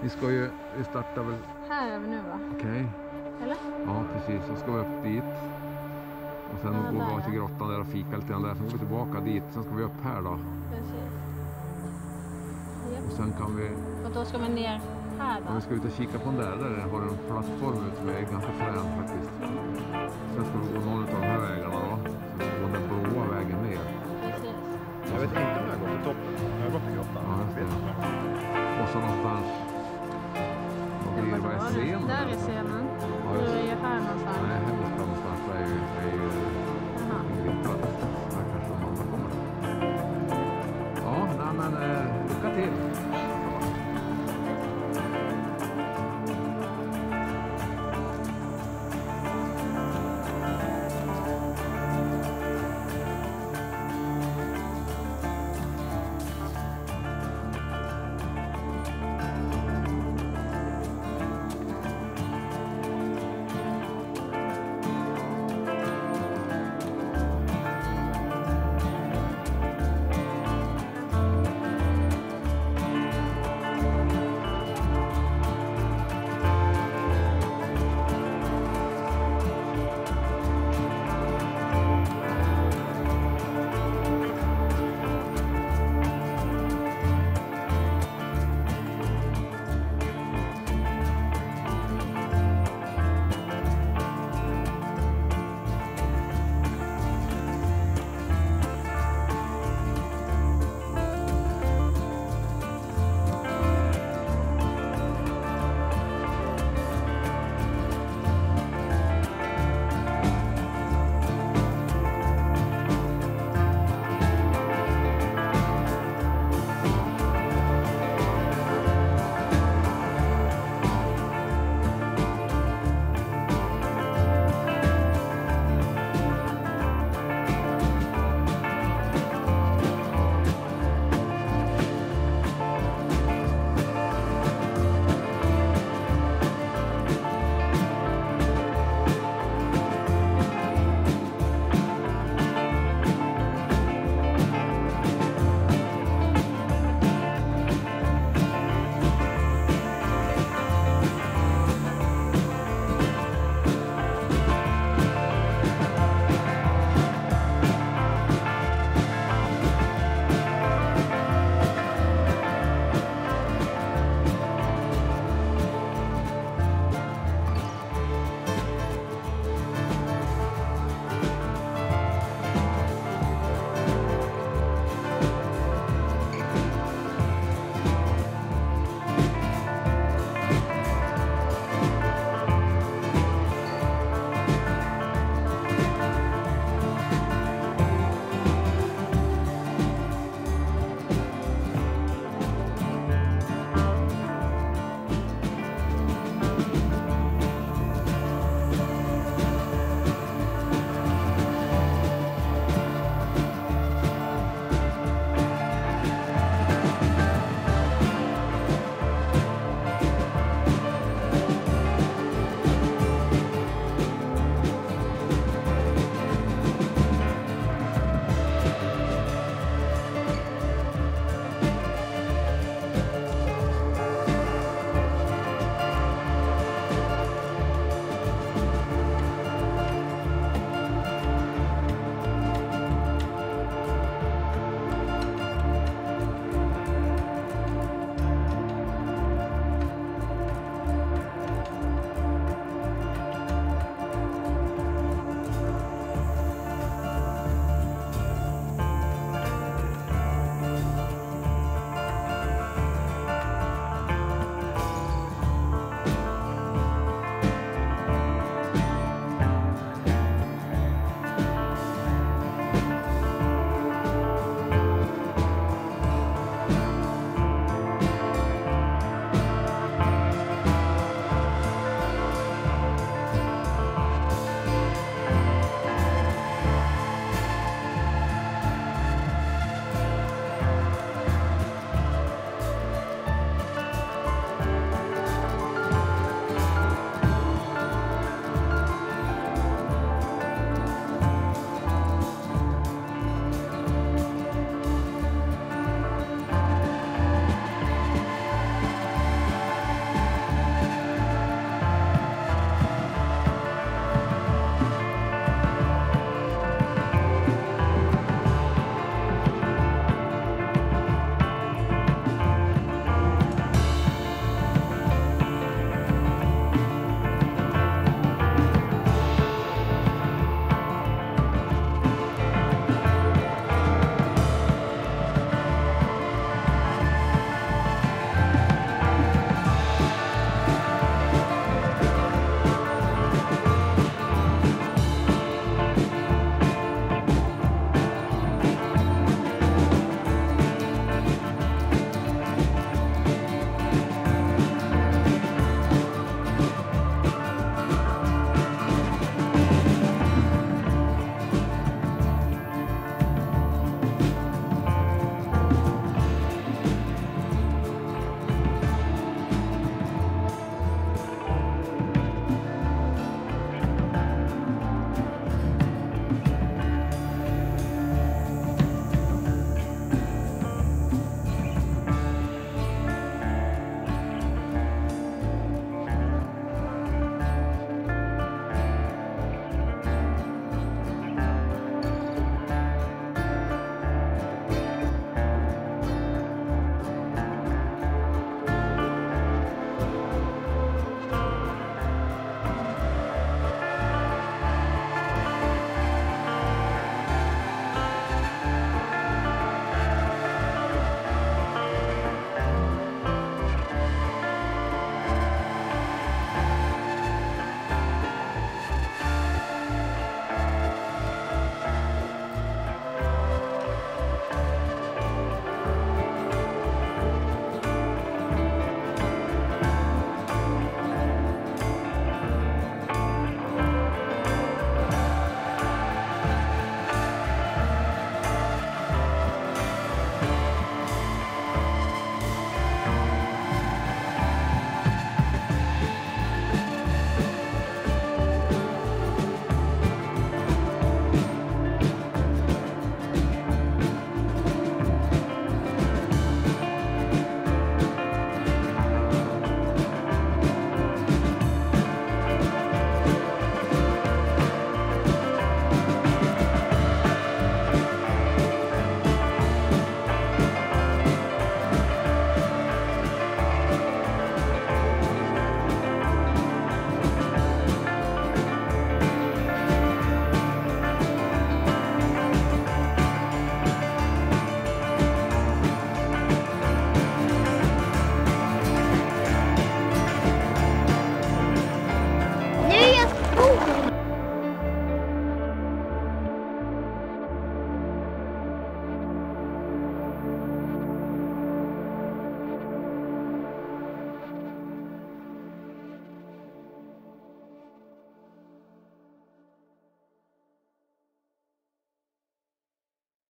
Vi ska ju, vi startar väl... Här är vi nu va? Okej. Eller? Ja, precis. Så ska vi upp dit. Och sen går vi till grottan där och fika lite grann där. Sen går vi tillbaka dit. Sen ska vi upp här då. Precis. Yep. Och sen kan vi... Och då ska vi ner här då? Ja, vi ska ut och kika på den där. Där har du en plattform ut som är ganska frän faktiskt. Sen ska vi gå någon av de här vägarna då. Så vi ska gå den blåa vägen ner. Precis. Jag vet inte om jag har gått till toppen. Jag har gått till grottan. Ja, just det. Och så någonstans... Vad blir det? Vad är scenen? Där är scenen.